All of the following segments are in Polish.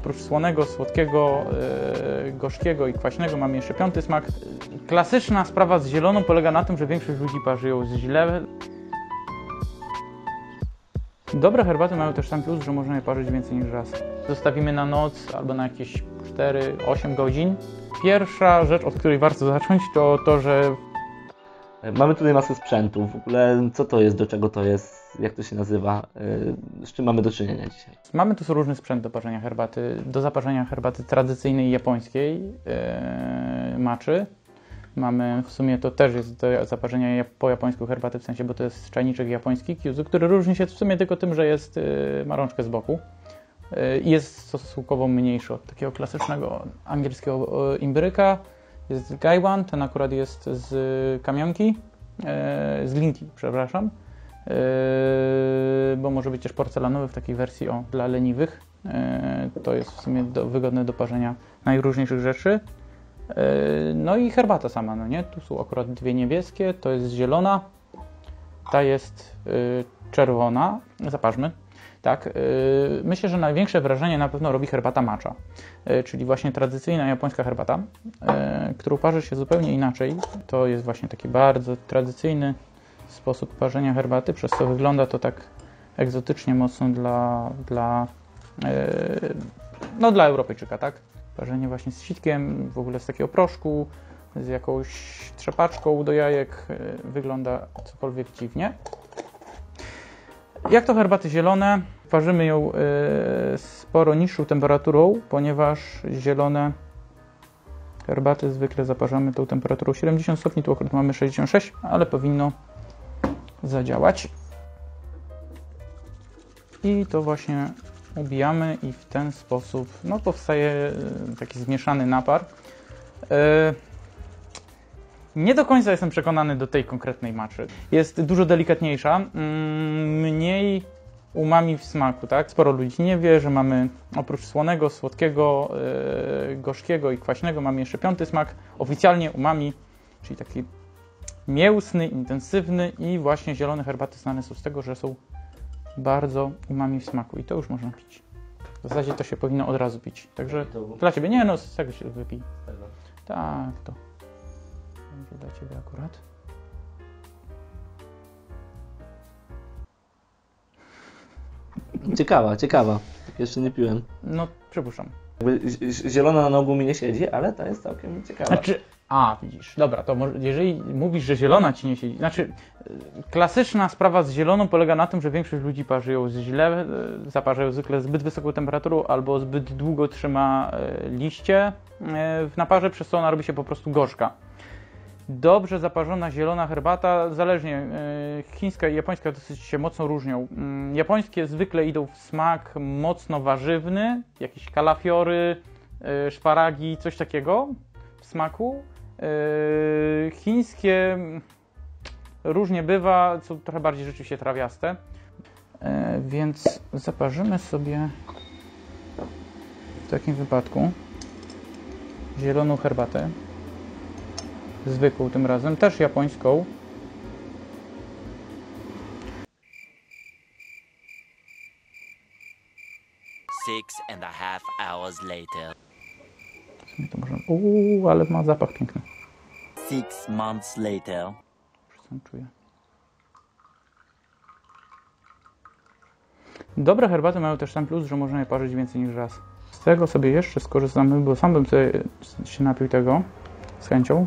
oprócz słonego, słodkiego, gorzkiego i kwaśnego mamy jeszcze piąty smak. Klasyczna sprawa z zieloną polega na tym, że większość ludzi parzy ją źle. Dobre herbaty mają też ten plus, że można je parzyć więcej niż raz. Zostawimy na noc albo na jakieś 4-8 godzin. Pierwsza rzecz, od której warto zacząć, to to, że mamy tutaj masę sprzętu. W ogóle co to jest, do czego to jest, jak to się nazywa, z czym mamy do czynienia dzisiaj? mamy tu różny sprzęt do parzenia herbaty. Do zaparzenia herbaty tradycyjnej japońskiej, matchy. Mamy w sumie to też jest do zaparzenia po japońsku herbaty, w sensie, bo to jest czajniczek japoński Kyuzu, który różni się w sumie tylko tym, że ma rączkę z boku i jest stosunkowo mniejszy od takiego klasycznego angielskiego imbryka. Jest Gaiwan, ten akurat jest z kamionki, z glinki, przepraszam, bo może być też porcelanowy w takiej wersji dla leniwych. To jest w sumie wygodne do parzenia najróżniejszych rzeczy. No i herbata sama, no nie? Tu są akurat dwie niebieskie, to jest zielona, ta jest czerwona. Zaparzmy. Tak, myślę, że największe wrażenie na pewno robi herbata matcha, czyli właśnie tradycyjna japońska herbata, którą parzy się zupełnie inaczej. To jest właśnie taki bardzo tradycyjny sposób parzenia herbaty, przez co wygląda to tak egzotycznie mocno dla Europejczyka, tak? Parzenie właśnie z sitkiem, w ogóle z takiego proszku, z jakąś trzepaczką do jajek, wygląda cokolwiek dziwnie. Jak to herbaty zielone, parzymy ją sporo niższą temperaturą, ponieważ zielone herbaty zwykle zaparzamy tą temperaturą 70 stopni, tu akurat mamy 66, ale powinno zadziałać. I to właśnie ubijamy i w ten sposób powstaje taki zmieszany napar. Nie do końca jestem przekonany do tej konkretnej matchy. Jest dużo delikatniejsza, mniej umami w smaku, tak? Sporo ludzi nie wie, że mamy oprócz słonego, słodkiego, gorzkiego i kwaśnego mamy jeszcze piąty smak. Oficjalnie umami, czyli taki mięsny, intensywny i właśnie zielone herbaty znane są z tego, że są bardzo umami w smaku i to już można pić. W zasadzie to się powinno od razu pić. Także dla Ciebie, nie no, z tego się wypij. Tak, to będzie dla Ciebie akurat. Ciekawa. Tak jeszcze nie piłem. No, przypuszczam. Zielona na ogół mi nie siedzi, ale ta jest całkiem ciekawa. Widzisz, dobra, to może, jeżeli mówisz, że zielona Ci nie siedzi, klasyczna sprawa z zieloną polega na tym, że większość ludzi parzy ją źle, zaparza ją zwykle zbyt wysoką temperaturą albo zbyt długo trzyma liście w naparze, przez co ona robi się po prostu gorzka. Dobrze zaparzona zielona herbata, zależnie, chińska i japońska dosyć się mocno różnią. Japońskie zwykle idą w smak mocno warzywny, jakieś kalafiory, szparagi, coś takiego w smaku. Chińskie różnie bywa, są trochę bardziej rzeczywiście trawiaste. Więc zaparzymy sobie w takim wypadku zieloną herbatę. Zwykłą tym razem, też japońską. Hours later. To może... ale ma zapach piękny. 6 months later. Już sam czuję. Dobre herbaty mają też ten plus, że można je parzyć więcej niż raz. Z tego sobie jeszcze skorzystamy, bo sam bym sobie się napił tego z chęcią.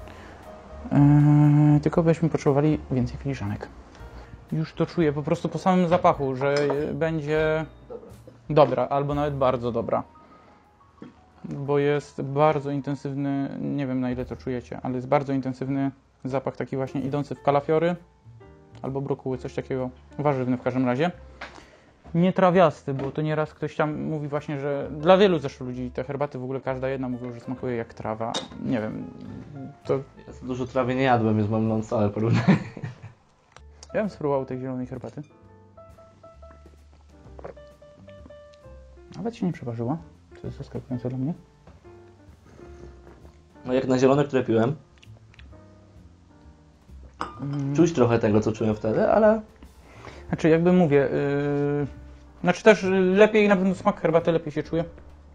Tylko byśmy potrzebowali więcej filiżanek. Już to czuję po prostu po samym zapachu, że będzie dobra, albo nawet bardzo dobra. Bo jest bardzo intensywny, nie wiem na ile to czujecie, ale jest bardzo intensywny zapach taki właśnie idący w kalafiory albo brokuły, coś takiego, warzywny w każdym razie. Nie trawiasty, bo to nieraz ktoś tam mówi właśnie, że dla wielu zresztą ludzi te herbaty, w ogóle każda jedna mówią, że smakuje jak trawa. Nie wiem, to... Ja dużo trawy nie jadłem, więc mam całe porównanie. Ja bym spróbował tej zielonej herbaty. Nawet się nie przeważyła, co jest zaskakujące dla mnie. No jak na zielone, które piłem. Czuć trochę tego, co czułem wtedy, ale... Znaczy jakby mówię, też lepiej, na pewno smak herbaty lepiej się czuje.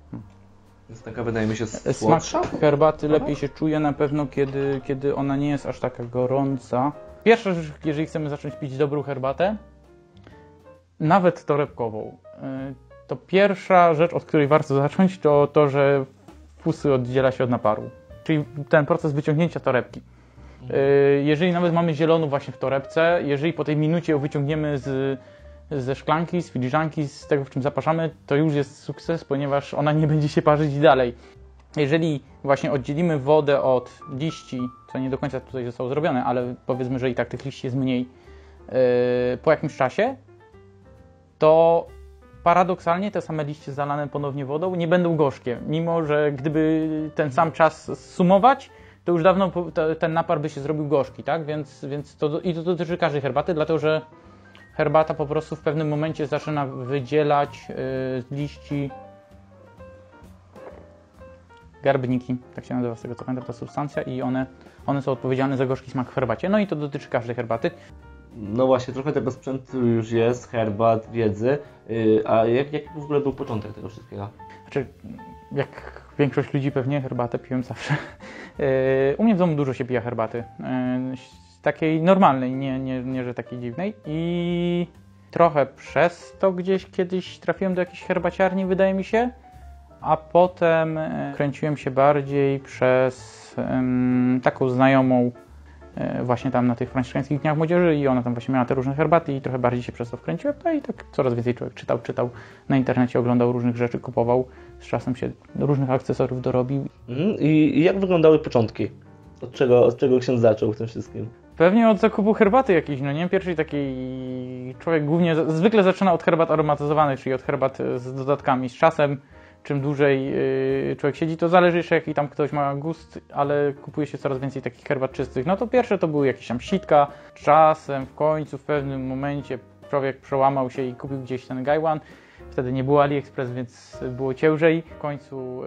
Jest taka, wydaje mi się, Smak słodsza. herbaty lepiej się czuje na pewno, kiedy ona nie jest aż taka gorąca. Pierwsza rzecz, jeżeli chcemy zacząć pić dobrą herbatę, nawet torebkową, to pierwsza rzecz, od której warto zacząć, to to, że fusy oddziela się od naparu. Czyli ten proces wyciągnięcia torebki. Jeżeli nawet mamy zieloną właśnie w torebce, jeżeli po tej minucie ją wyciągniemy ze szklanki, z filiżanki, z tego, w czym zaparzamy, to już jest sukces, ponieważ ona nie będzie się parzyć dalej. Jeżeli właśnie oddzielimy wodę od liści, co nie do końca tutaj zostało zrobione, ale powiedzmy, że i tak tych liści jest mniej, po jakimś czasie, to paradoksalnie te same liście zalane ponownie wodą nie będą gorzkie, mimo że gdyby ten sam czas sumować, to już dawno ten napar by się zrobił gorzki, tak? Więc to dotyczy każdej herbaty, dlatego że herbata po prostu w pewnym momencie zaczyna wydzielać z liści garbniki, tak się nazywa z tego co pamiętam ta substancja, i one są odpowiedzialne za gorzki smak w herbacie. No i to dotyczy każdej herbaty. No właśnie, trochę tego sprzętu już jest, herbat, wiedzy. A jaki w ogóle był początek tego wszystkiego? Znaczy, jak większość ludzi pewnie herbatę piłem zawsze. U mnie w domu dużo się pija herbaty. Takiej normalnej, nie że takiej dziwnej. I trochę przez to gdzieś kiedyś trafiłem do jakiejś herbaciarni, wydaje mi się. A potem kręciłem się bardziej przez taką znajomą właśnie tam na tych franciszkańskich dniach młodzieży i ona tam właśnie miała te różne herbaty i trochę bardziej się przez to wkręciłem. No i tak coraz więcej człowiek czytał na internecie, oglądał różnych rzeczy, kupował. Z czasem się różnych akcesoriów dorobił. I jak wyglądały początki? Od czego ksiądz zaczął w tym wszystkim? Pewnie od zakupu herbaty jakiejś, no nie? Pierwszej takiej człowiek głównie, zwykle zaczyna od herbat aromatyzowanych, czyli od herbat z dodatkami. Z czasem, czym dłużej człowiek siedzi, to zależy jeszcze jaki tam ktoś ma gust, ale kupuje się coraz więcej takich herbat czystych. No to pierwsze to były jakieś tam sitka. Czasem, w końcu, w pewnym momencie człowiek przełamał się i kupił gdzieś ten gajwan. Wtedy nie było AliExpress, więc było ciężej. W końcu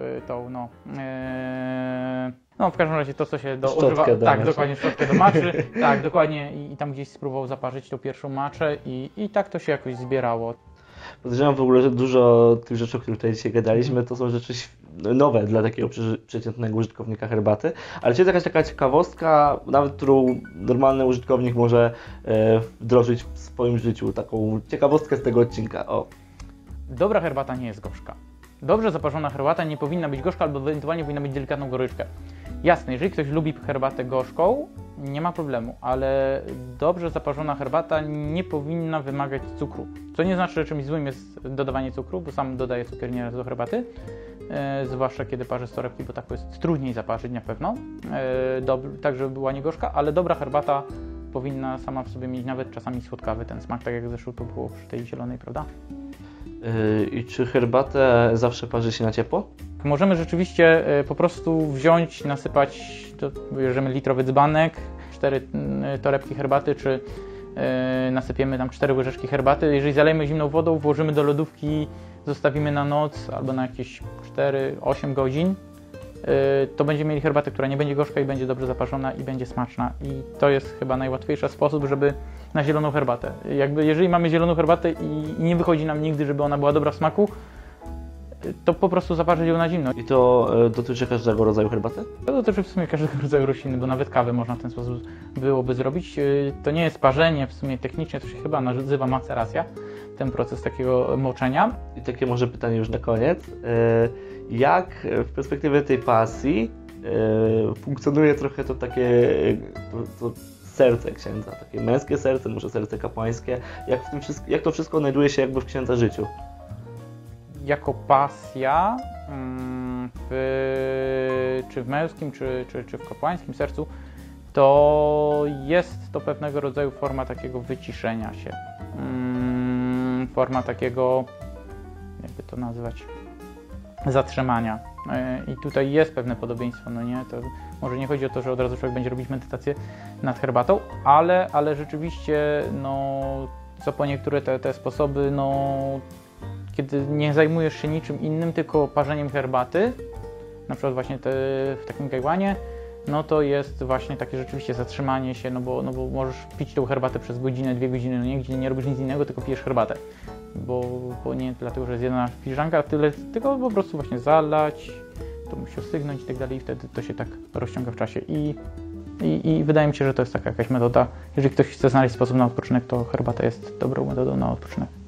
no w każdym razie to, co się używa. Tak, dokładnie, szczotkę do maczy. Tak, dokładnie. I tam gdzieś spróbował zaparzyć tą pierwszą maczę i tak to się jakoś zbierało. Podejrzewam w ogóle, że dużo tych rzeczy, o których tutaj dzisiaj gadaliśmy, to są rzeczy nowe dla takiego przeciętnego użytkownika herbaty. Ale czy jest jakaś taka ciekawostka, nawet którą normalny użytkownik może wdrożyć w swoim życiu? Taką ciekawostkę z tego odcinka. O. Dobra herbata nie jest gorzka. Dobrze zaparzona herbata nie powinna być gorzka, albo ewentualnie powinna mieć delikatną goryczkę. Jasne, jeżeli ktoś lubi herbatę gorzką, nie ma problemu, ale dobrze zaparzona herbata nie powinna wymagać cukru. Co nie znaczy, że czymś złym jest dodawanie cukru, bo sam dodaję cukier nieraz do herbaty, zwłaszcza kiedy parzę z torebki, bo tak jest trudniej zaparzyć na pewno, tak żeby była nie gorzka, ale dobra herbata powinna sama w sobie mieć nawet czasami słodkawy ten smak, tak jak zresztą to było przy tej zielonej, prawda? I czy herbatę zawsze parzy się na ciepło? Możemy rzeczywiście po prostu wziąć, nasypać, bierzemy litrowy dzbanek, 4 torebki herbaty, czy nasypiemy tam 4 łyżeczki herbaty. Jeżeli zalejemy zimną wodą, włożymy do lodówki, zostawimy na noc albo na jakieś 4-8 godzin, to będziemy mieli herbatę, która nie będzie gorzka i będzie dobrze zaparzona i będzie smaczna. I to jest chyba najłatwiejszy sposób, żeby na zieloną herbatę. Jeżeli mamy zieloną herbatę i nie wychodzi nam nigdy, żeby ona była dobra w smaku, to po prostu zaparzyć ją na zimno. I to dotyczy każdego rodzaju herbaty? To dotyczy w sumie każdego rodzaju rośliny, bo nawet kawę można w ten sposób byłoby zrobić. To nie jest parzenie, w sumie technicznie to się chyba nazywa maceracja, ten proces takiego moczenia. I takie może pytanie już na koniec. Jak w perspektywie tej pasji funkcjonuje trochę to takie to serce księdza, takie męskie serce, może serce kapłańskie? Jak to wszystko znajduje się jakby w księdza życiu? Jako pasja, czy w męskim, czy w kapłańskim sercu, to jest to pewnego rodzaju forma takiego wyciszenia się. Forma takiego, jakby to nazwać, zatrzymania. I tutaj jest pewne podobieństwo, no nie? To może nie chodzi o to, że od razu człowiek będzie robić medytację nad herbatą, ale rzeczywiście, no, co po niektóre te sposoby, no, kiedy nie zajmujesz się niczym innym, tylko parzeniem herbaty, na przykład właśnie w takim gajwanie, no to jest właśnie takie rzeczywiście zatrzymanie się, no bo możesz pić tą herbatę przez godzinę, 2 godziny, no nie, gdzie nie robisz nic innego, tylko pijesz herbatę. bo nie dlatego, że jest jedna filiżanka, tylko po prostu właśnie zalać, to musi ostygnąć i tak dalej, i wtedy to się tak rozciąga w czasie. I wydaje mi się, że to jest taka jakaś metoda. Jeżeli ktoś chce znaleźć sposób na odpoczynek, to herbata jest dobrą metodą na odpoczynek.